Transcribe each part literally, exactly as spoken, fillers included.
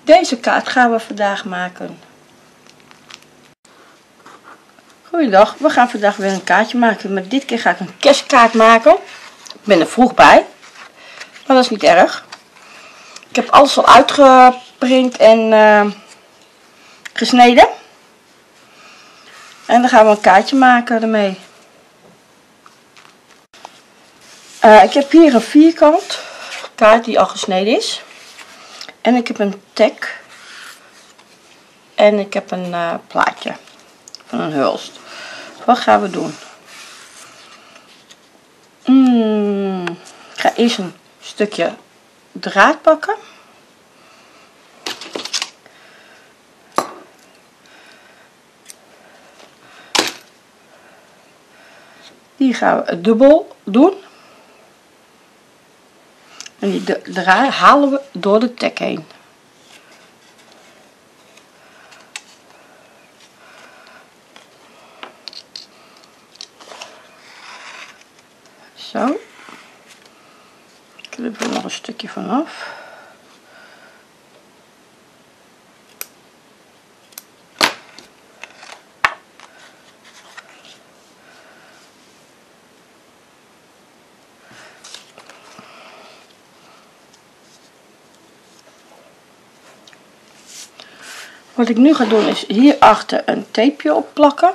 Deze kaart gaan we vandaag maken. Goeiedag, we gaan vandaag weer een kaartje maken. Maar dit keer ga ik een kerstkaart maken. Ik ben er vroeg bij. Maar dat is niet erg. Ik heb alles al uitgeprint en uh, gesneden. En dan gaan we een kaartje maken ermee. Uh, ik heb hier een vierkant kaart die al gesneden is. En ik heb een tag. En ik heb een uh, plaatje van een hulst. Wat gaan we doen? Mm, ik ga eerst een stukje draad pakken. Die gaan we dubbel doen. En die draad halen we door de tag heen. Zo. Ik knip er nog een stukje vanaf. Wat ik nu ga doen is hierachter een tapeje opplakken.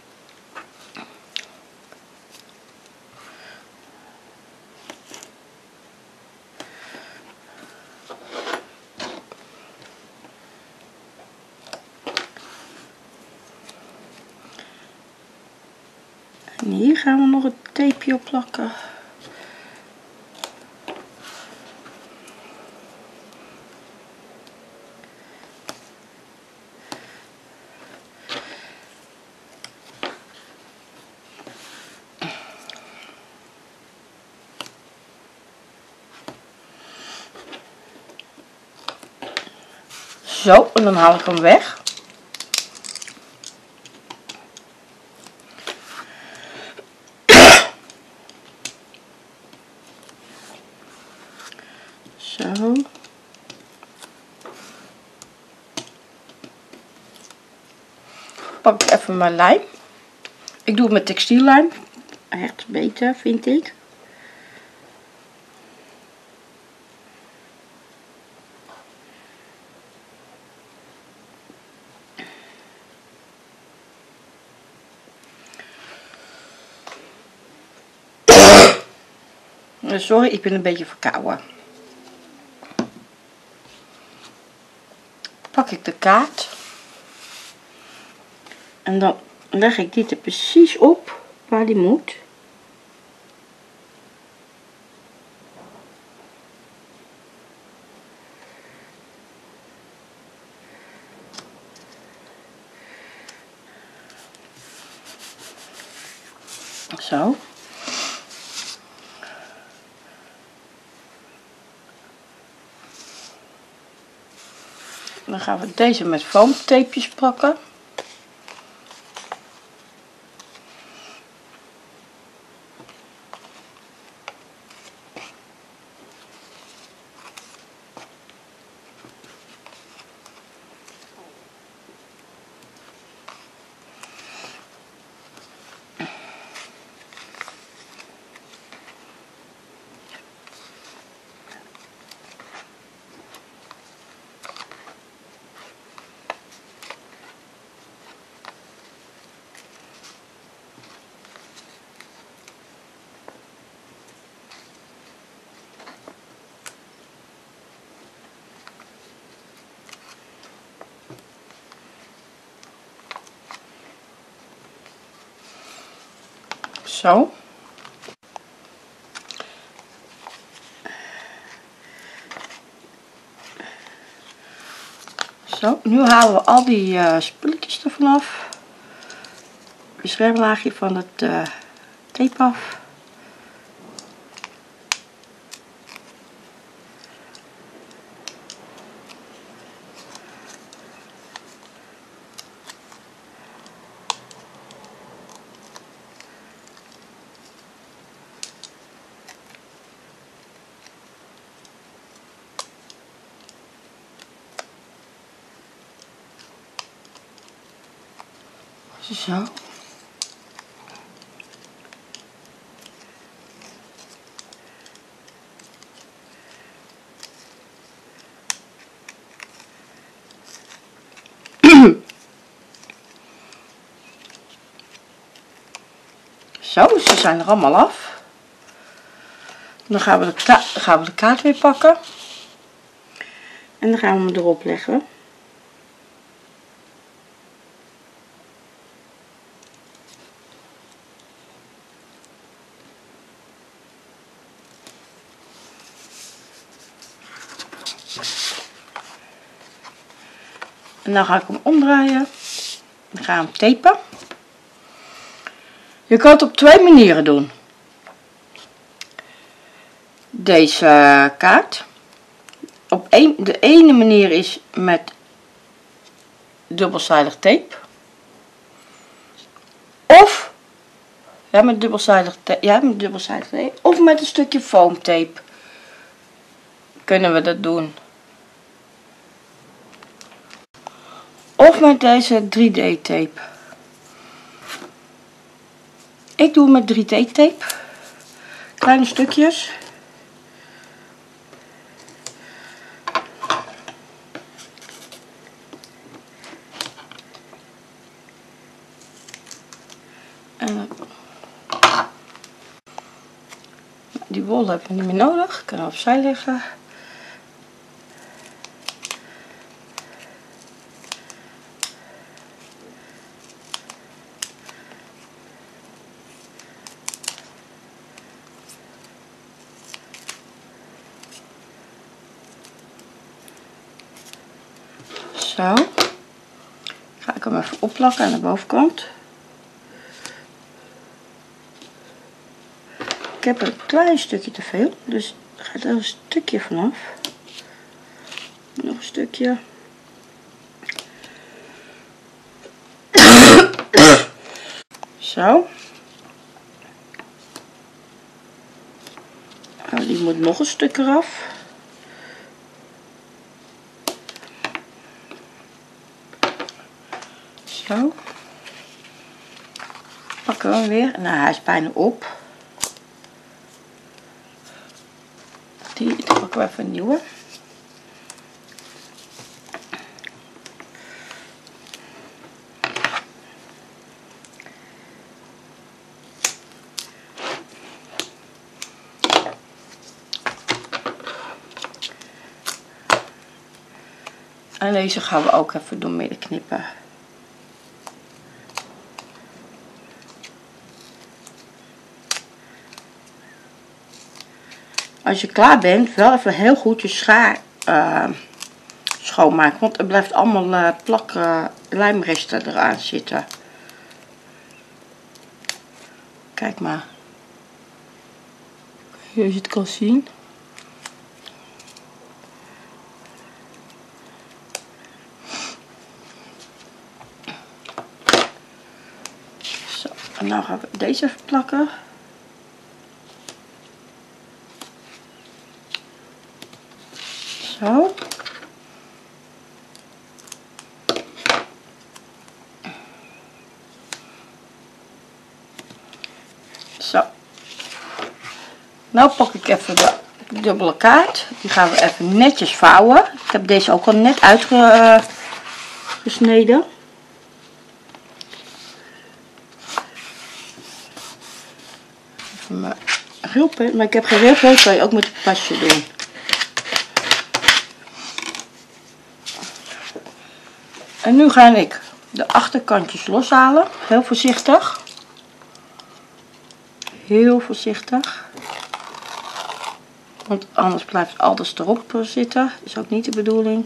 En hier gaan we nog een tapeje op plakken. Zo, en dan haal ik hem weg. Zo. Pak ik even mijn lijm. Ik doe het met textiellijm. Echt beter, vind ik. Sorry, ik ben een beetje verkouden. Pak ik de kaart. En dan leg ik dit er precies op waar die moet. Zo. Dan gaan we deze met foamtapejes plakken. Zo. Zo, nu halen we al die uh, spulletjes er vanaf. Beschermlaagje van het uh, tape af. Zo. Zo, ze zijn er allemaal af. Dan gaan we de, gaan we de kaart weer pakken. En dan gaan we hem erop leggen. En dan ga ik hem omdraaien. Dan ga ik hem tapen. Je kan het op twee manieren doen. Deze kaart. Op een, de ene manier is met dubbelzijdig tape. Of ja, met dubbelzijdig tape, ja, met dubbelzijdig tape. Of met een stukje foamtape. Kunnen we dat doen. Of met deze drie D tape. Ik doe met drie D tape. Kleine stukjes. En die wol heb je niet meer nodig. Ik kan hem opzij leggen. Zo. Ga ik hem even opplakken aan de bovenkant. Ik heb er een klein stukje te veel, dus er gaat er een stukje vanaf. Nog een stukje. Zo. Nou, die moet nog een stuk eraf. Zo. Pakken we hem weer. Nou, hij is bijna op. Die, dan pakken we even een nieuwe. En deze gaan we ook even door midden knippen. Als je klaar bent, wel even heel goed je schaar uh, schoonmaken. Want er blijft allemaal uh, plak uh, lijmresten eraan zitten. Kijk maar. Als je het kan zien. Zo, en nou gaan we deze even plakken. Zo. Zo. Nou pak ik even de dubbele kaart. Die gaan we even netjes vouwen. Ik heb deze ook al net uitgesneden. Even mijn rilpen. Maar ik heb geen rilpen, kan je ook met het pasje doen. En nu ga ik de achterkantjes loshalen. Heel voorzichtig. Heel voorzichtig. Want anders blijft alles erop zitten. Dat is ook niet de bedoeling.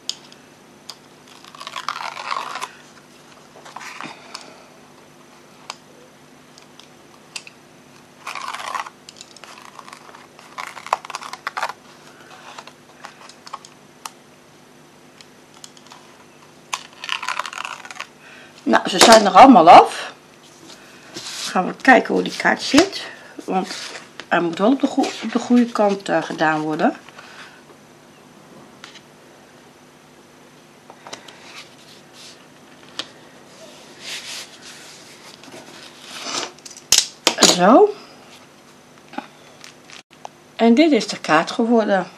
Nou, ze zijn er allemaal af. Dan gaan we kijken hoe die kaart zit. Want hij moet wel op de, goe op de goede kant uh, gedaan worden. Zo. En dit is de kaart geworden.